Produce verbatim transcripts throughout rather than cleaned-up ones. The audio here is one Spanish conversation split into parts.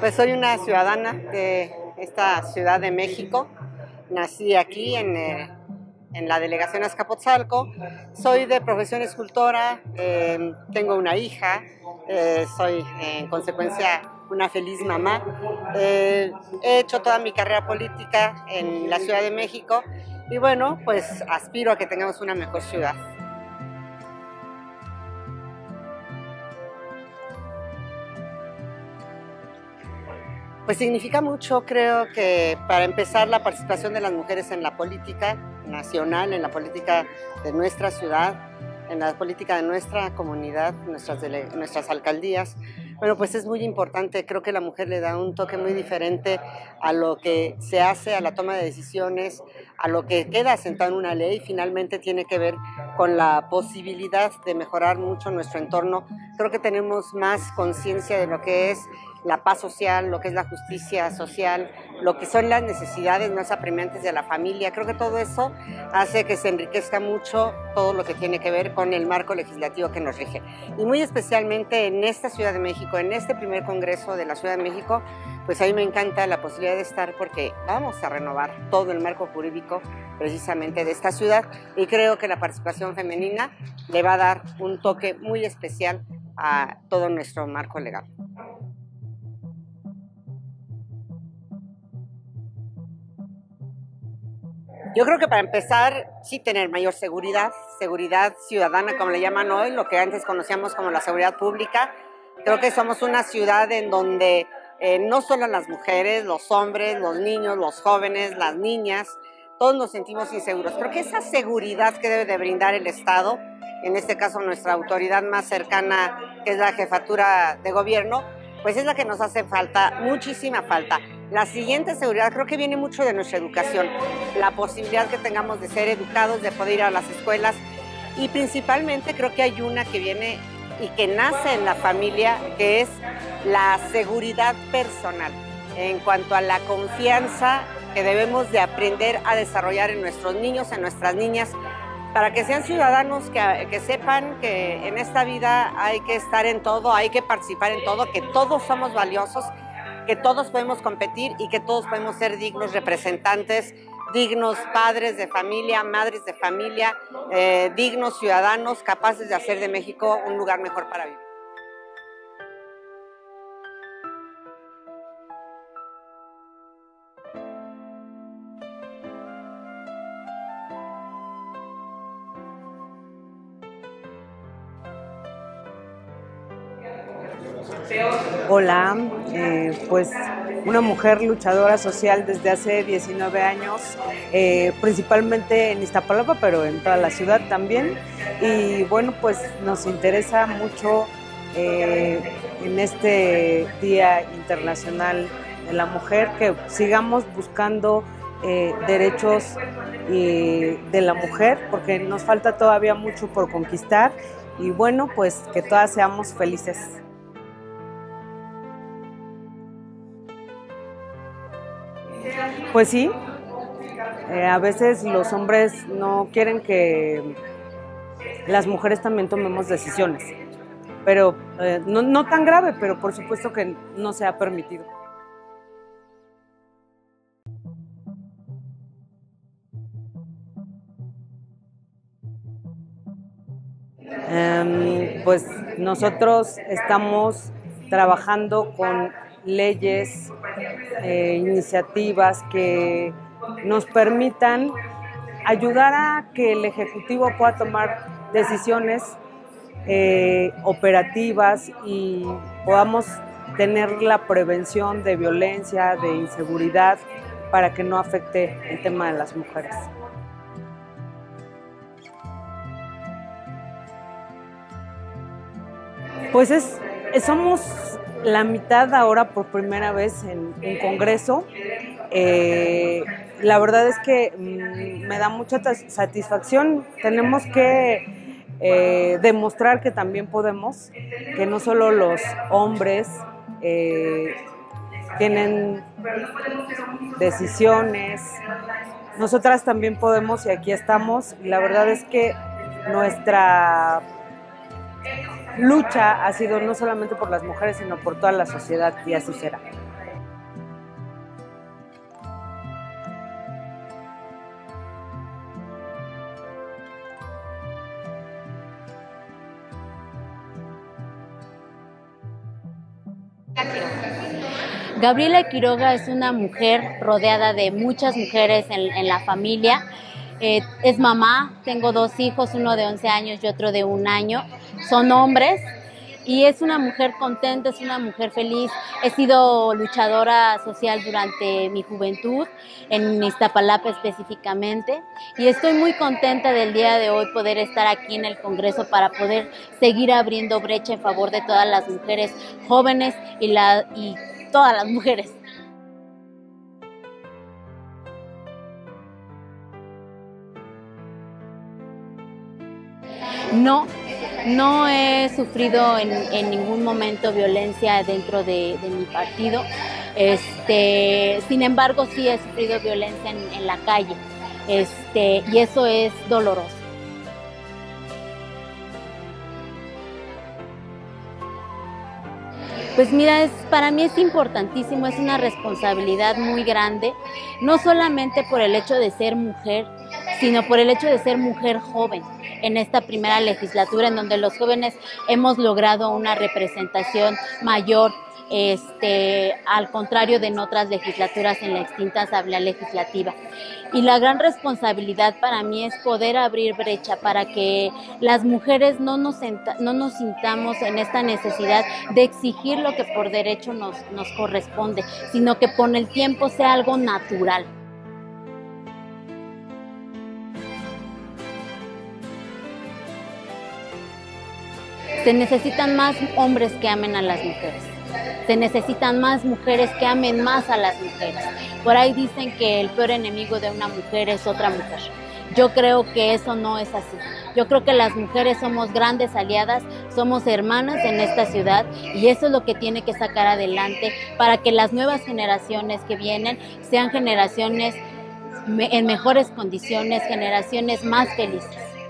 Pues soy una ciudadana de esta Ciudad de México. Nací aquí en, eh, en la delegación Azcapotzalco. Soy de profesión escultora, eh, tengo una hija, eh, soy eh, en consecuencia una feliz mamá. Eh, he hecho toda mi carrera política en la Ciudad de México y bueno, pues aspiro a que tengamos una mejor ciudad. Pues significa mucho, creo que para empezar, la participación de las mujeres en la política nacional, en la política de nuestra ciudad, en la política de nuestra comunidad, nuestras, nuestras alcaldías. Bueno, pues es muy importante, creo que la mujer le da un toque muy diferente a lo que se hace, a la toma de decisiones, a lo que queda sentado en una ley. Finalmente tiene que ver con la posibilidad de mejorar mucho nuestro entorno. Creo que tenemos más conciencia de lo que es la paz social, lo que es la justicia social, lo que son las necesidades más apremiantes de la familia. Creo que todo eso hace que se enriquezca mucho todo lo que tiene que ver con el marco legislativo que nos rige. Y muy especialmente en esta Ciudad de México, en este primer congreso de la Ciudad de México, pues a mí me encanta la posibilidad de estar porque vamos a renovar todo el marco jurídico precisamente de esta ciudad y creo que la participación femenina le va a dar un toque muy especial a todo nuestro marco legal. Yo creo que para empezar, sí tener mayor seguridad, seguridad ciudadana, como le llaman hoy, lo que antes conocíamos como la seguridad pública. Creo que somos una ciudad en donde eh, no solo las mujeres, los hombres, los niños, los jóvenes, las niñas, todos nos sentimos inseguros. Creo que esa seguridad que debe de brindar el Estado, en este caso nuestra autoridad más cercana, que es la jefatura de gobierno, pues es la que nos hace falta, muchísima falta. La siguiente seguridad creo que viene mucho de nuestra educación, la posibilidad que tengamos de ser educados, de poder ir a las escuelas y principalmente creo que hay una que viene y que nace en la familia, que es la seguridad personal, en cuanto a la confianza que debemos de aprender a desarrollar en nuestros niños, en nuestras niñas, para que sean ciudadanos que, que sepan que en esta vida hay que estar en todo, hay que participar en todo, que todos somos valiosos, que todos podemos competir y que todos podemos ser dignos representantes, dignos padres de familia, madres de familia, eh, dignos ciudadanos capaces de hacer de México un lugar mejor para vivir. Hola, eh, pues una mujer luchadora social desde hace diecinueve años, eh, principalmente en Iztapalapa, pero en toda la ciudad también. Y bueno, pues nos interesa mucho eh, en este Día Internacional de la Mujer que sigamos buscando eh, derechos eh, de la mujer, porque nos falta todavía mucho por conquistar y bueno, pues que todas seamos felices. Pues sí, eh, a veces los hombres no quieren que las mujeres también tomemos decisiones, pero eh, no, no tan grave, pero por supuesto que no se ha permitido. Eh, pues nosotros estamos trabajando con leyes, eh, iniciativas que nos permitan ayudar a que el Ejecutivo pueda tomar decisiones eh, operativas y podamos tener la prevención de violencia, de inseguridad, para que no afecte el tema de las mujeres. Pues es, somos la mitad ahora por primera vez en un congreso. Eh, la verdad es que mmm, me da mucha satisfacción. Tenemos que eh, demostrar que también podemos, que no solo los hombres eh, tienen decisiones, nosotras también podemos y aquí estamos. Y la verdad es que nuestra lucha ha sido no solamente por las mujeres, sino por toda la sociedad, y así será. Gabriela Quiroga es una mujer rodeada de muchas mujeres en, en la familia. Eh, es mamá, tengo dos hijos, uno de once años y otro de un año. Son hombres y es una mujer contenta, es una mujer feliz. He sido luchadora social durante mi juventud, en Iztapalapa específicamente, y estoy muy contenta del día de hoy poder estar aquí en el Congreso para poder seguir abriendo brecha en favor de todas las mujeres jóvenes y, la, y todas las mujeres. No, no he sufrido en, en ningún momento violencia dentro de, de mi partido. Este, sin embargo, sí he sufrido violencia en, en la calle, este, y eso es doloroso. Pues mira, es, para mí es importantísimo, es una responsabilidad muy grande, no solamente por el hecho de ser mujer, sino por el hecho de ser mujer joven en esta primera legislatura, en donde los jóvenes hemos logrado una representación mayor, este, al contrario de en otras legislaturas en la extinta Asamblea Legislativa. Y la gran responsabilidad para mí es poder abrir brecha para que las mujeres no nos, no nos sintamos en esta necesidad de exigir lo que por derecho nos, nos corresponde, sino que con el tiempo sea algo natural. Se necesitan más hombres que amen a las mujeres. Se necesitan más mujeres que amen más a las mujeres. Por ahí dicen que el peor enemigo de una mujer es otra mujer. Yo creo que eso no es así. Yo creo que las mujeres somos grandes aliadas, somos hermanas en esta ciudad, y eso es lo que tiene que sacar adelante para que las nuevas generaciones que vienen sean generaciones en mejores condiciones, generaciones más felices.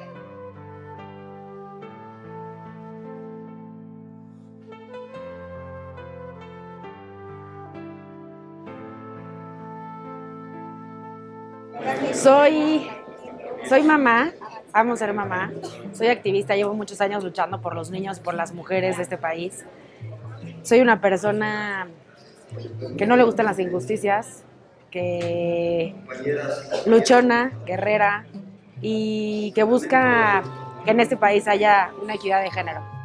Soy, soy mamá, amo ser mamá, soy activista, llevo muchos años luchando por los niños, por las mujeres de este país. Soy una persona que no le gustan las injusticias, que luchona, guerrera, y que busca que en este país haya una equidad de género.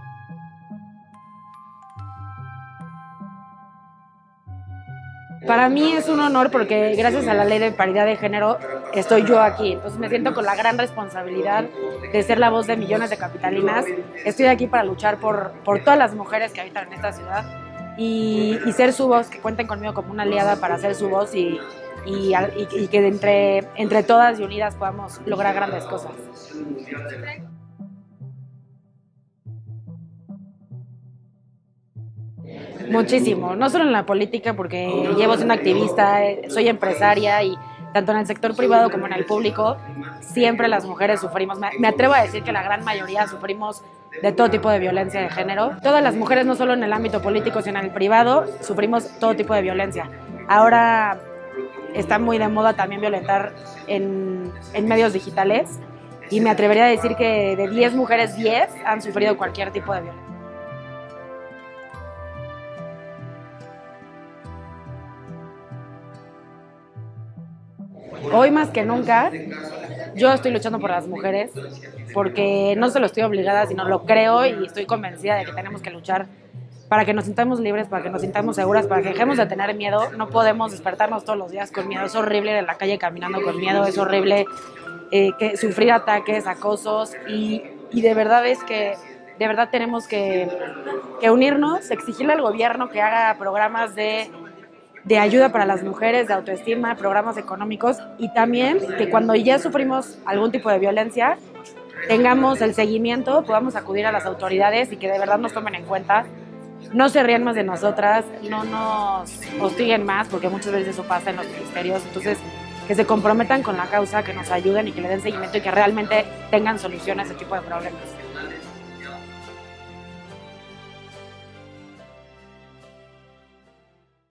Para mí es un honor porque gracias a la ley de paridad de género estoy yo aquí. Entonces me siento con la gran responsabilidad de ser la voz de millones de capitalinas. Estoy aquí para luchar por, por todas las mujeres que habitan en esta ciudad y, y ser su voz, que cuenten conmigo como una aliada para ser su voz y, y, y, y que entre, entre todas y unidas podamos lograr grandes cosas. Muchísimo, no solo en la política, porque llevo siendo activista, soy empresaria y tanto en el sector privado como en el público, siempre las mujeres sufrimos. Me atrevo a decir que la gran mayoría sufrimos de todo tipo de violencia de género. Todas las mujeres, no solo en el ámbito político, sino en el privado, sufrimos todo tipo de violencia. Ahora está muy de moda también violentar en, en medios digitales y me atrevería a decir que de diez mujeres, diez han sufrido cualquier tipo de violencia. Hoy más que nunca, yo estoy luchando por las mujeres porque no solo estoy obligada, sino lo creo y estoy convencida de que tenemos que luchar para que nos sintamos libres, para que nos sintamos seguras, para que dejemos de tener miedo. No podemos despertarnos todos los días con miedo. Es horrible ir en la calle caminando con miedo, es horrible eh, que, sufrir ataques, acosos y, y de verdad es que de verdad tenemos que, que unirnos, exigirle al gobierno que haga programas de de ayuda para las mujeres, de autoestima, programas económicos y también que cuando ya sufrimos algún tipo de violencia tengamos el seguimiento, podamos acudir a las autoridades y que de verdad nos tomen en cuenta, no se rían más de nosotras, no nos hostiguen más porque muchas veces eso pasa en los ministerios, entonces que se comprometan con la causa, que nos ayuden y que le den seguimiento y que realmente tengan solución a ese tipo de problemas.